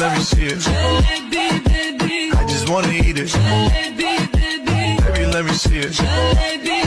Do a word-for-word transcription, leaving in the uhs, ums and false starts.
let me see it. I just wanna eat it. Baby, let me see it.